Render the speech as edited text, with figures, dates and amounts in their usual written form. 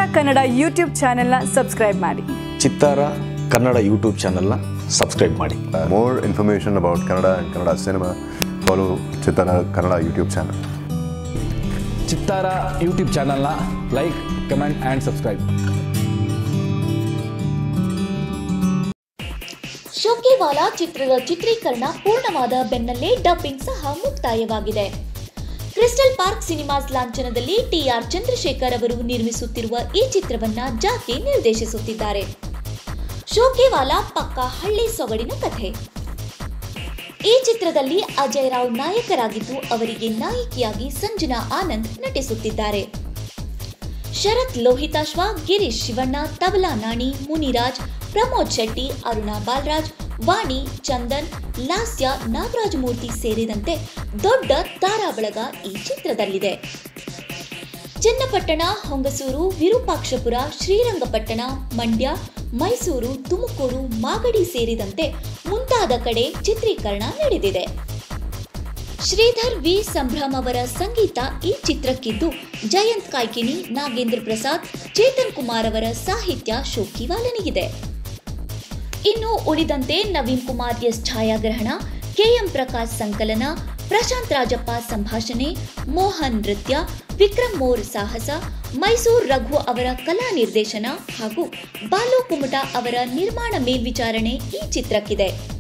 Kannada YouTube ಚಾನೆಲ್ನ subscribe ಮಾಡಿ. Chittara Kannada YouTube ಚಾನೆಲ್ನ ಸಬ್ಸ್ಕ್ರೈಬ್ ಮಾಡಿ. More information about Kannada and Kannada cinema, follow Chittara Kannada YouTube channel. Chittara YouTube ಚಾನಲ್ನ like, comment and subscribe. Shokiwala ಚಿತ್ರದ ಚಿತ್ರೀಕರಣ ಪೂರ್ಣವಾದ ಬೆನ್ನಲ್ಲೇ ಡಬ್ಬಿಂಗ್ ಸಹ ಮುಕ್ತಾಯವಾಗಿದೆ. ಕ್ರಿಸ್ಟಲ್ ಪಾರ್ಕ್ ಸಿನಿಮಾಸ್ ಲಾಂಛನದಲ್ಲಿ ಟಿ.ಆರ್. ಚಂದ್ರಶೇಖರ್ ಅವರು ನಿರ್ಮಿಸುತ್ತಿರುವ ಈ ಚಿತ್ರವನ್ನ ಜಾಕಿ ನಿರ್ದೇಶಿಸುತ್ತಿದ್ದಾರೆ. ಶೋಕಿವಾಲಾ ಪಕ್ಕಾ ಹಳ್ಳಿ ಸೊಗಡಿನ ಕಥೆ. ಈ ಚಿತ್ರದಲ್ಲಿ ಅಜಯ್ ರಾವ್ ನಾಯಕರಾಗಿದ್ದು ಅವರಿಗೆ ನಾಯಕಿಯಾಗಿ ಸಂಜನಾ ಆನಂದ್ ನಟಿಸುತ್ತಿದ್ದಾರೆ. ಶರತ್ ಲೋಹಿತಾಶ್ವ, ಗಿರೀಶ್ ಶಿವಣ್ಣ, ತಬಲಾ ನಾಣಿ, ಮುನಿರಾಜ್, ಪ್ರಮೋದ್ ಶೆಟ್ಟಿ, ಅರುಣಾ ಬಾಲರಾಜ್, ವಾಣಿ, ಚಂದನ್, ಲಾಸ್ಯ, ನಾಗರಾಜಮೂರ್ತಿ ಸೇರಿದಂತೆ ದೊಡ್ಡ ತಾರಾಬಳಗ ಈ ಚಿತ್ರದಲ್ಲಿದೆ. ಚನ್ನಪಟ್ಟಣ, ಹೊಂಗಸೂರು, ವಿರೂಪಾಕ್ಷಪುರ, ಶ್ರೀರಂಗಪಟ್ಟಣ, ಮಂಡ್ಯ, ಮೈಸೂರು, ತುಮಕೂರು, ಮಾಗಡಿ ಸೇರಿದಂತೆ ಮುಂತಾದ ಕಡೆ ಚಿತ್ರೀಕರಣ ನಡೆದಿದೆ. ಶ್ರೀಧರ್ ವಿ. ಸಂಭ್ರಮ್ ಅವರ ಸಂಗೀತ ಈ ಚಿತ್ರಕ್ಕಿದ್ದು, ಜಯಂತ್ ಕಾಯ್ಕಿಣಿ, ನಾಗೇಂದ್ರ ಪ್ರಸಾದ್, ಚೇತನ್ ಕುಮಾರ್ ಅವರ ಸಾಹಿತ್ಯ ಶೋಕಿವಾಲನಿಗಿದೆ. ಇನ್ನು ಉಳಿದಂತೆ ನವೀನ್ ಕುಮಾರ್ ಎಸ್ ಛಾಯಾಗ್ರಹಣ, ಕೆ.ಎಂ. ಪ್ರಕಾಶ್ ಸಂಕಲನ, ಪ್ರಶಾಂತ್ ರಾಜಪ್ಪ ಸಂಭಾಷಣೆ, ಮೋಹನ್ ನೃತ್ಯ, ವಿಕ್ರಮ್ ಮೋರ್ ಸಾಹಸ, ಮೈಸೂರು ರಘು ಅವರ ಕಲಾ ನಿರ್ದೇಶನ ಹಾಗೂ ಬಾಲು ಕುಮಟಾ ಅವರ ನಿರ್ಮಾಣ ಮೇಲ್ವಿಚಾರಣೆ ಈ ಚಿತ್ರಕ್ಕಿದೆ.